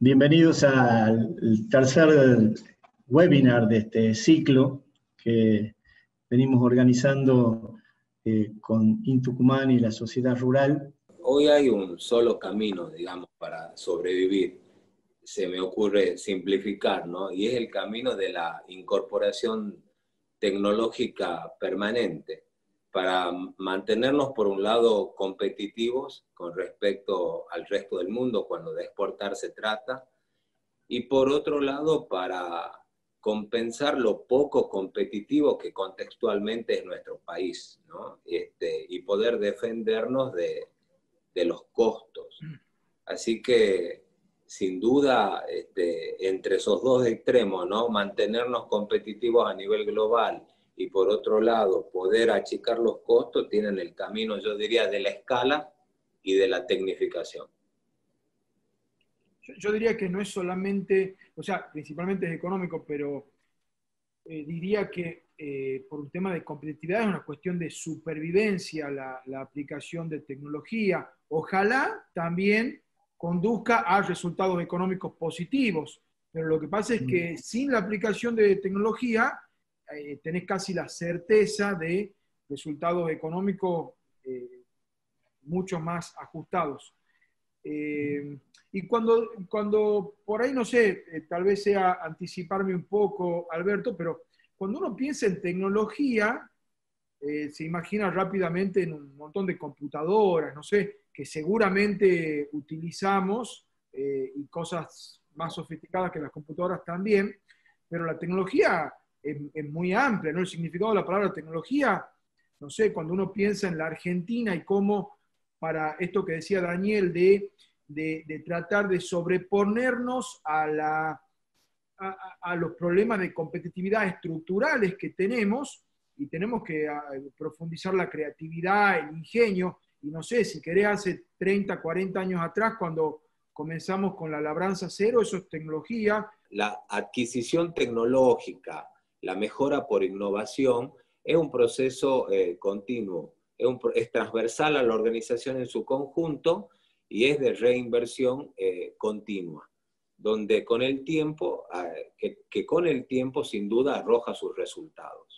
Bienvenidos al tercer webinar de este ciclo que venimos organizando con Intucumán y la sociedad rural. Hoy hay un solo camino, digamos, para sobrevivir. Se me ocurre simplificar, ¿no? Y es el camino de la incorporación tecnológica permanente para mantenernos, por un lado, competitivos con respecto al resto del mundo cuando de exportar se trata, y por otro lado, para compensar lo poco competitivo que contextualmente es nuestro país, ¿no? Y poder defendernos de los costos. Así que, sin duda, entre esos dos extremos, ¿no? Mantenernos competitivos a nivel global y, por otro lado, poder achicar los costos, tienen el camino, yo diría, de la escala y de la tecnificación. Yo diría que no es solamente, o sea, principalmente es económico, pero diría que por un tema de competitividad es una cuestión de supervivencia la aplicación de tecnología. Ojalá también conduzca a resultados económicos positivos, pero lo que pasa es que sin la aplicación de tecnología tenés casi la certeza de resultados económicos mucho más ajustados. Y cuando por ahí, no sé, tal vez sea anticiparme un poco, Alberto, pero cuando uno piensa en tecnología, se imagina rápidamente en un montón de computadoras, no sé, que seguramente utilizamos, y cosas más sofisticadas que las computadoras también, pero la tecnología es muy amplia, ¿no? El significado de la palabra tecnología, no sé, cuando uno piensa en la Argentina y cómo para esto que decía Daniel de tratar de sobreponernos a los problemas de competitividad estructurales que tenemos, y tenemos que profundizar la creatividad, el ingenio, y no sé, si querés hace 30, 40 años atrás, cuando comenzamos con la labranza cero, eso es tecnología. La adquisición tecnológica, la mejora por innovación, es un proceso continuo, es transversal a la organización en su conjunto y es de reinversión continua, donde con el tiempo, que con el tiempo sin duda arroja sus resultados.